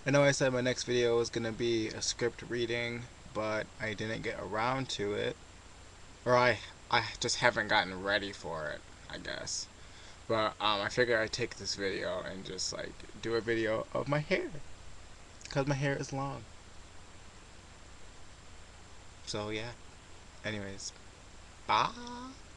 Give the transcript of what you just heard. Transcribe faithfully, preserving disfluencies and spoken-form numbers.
I know I said my next video was gonna be a script reading, but I didn't get around to it. Or I I just haven't gotten ready for it, I guess. But um, I figured I'd take this video and just like do a video of my hair, cause my hair is long. So yeah. Anyways, bye.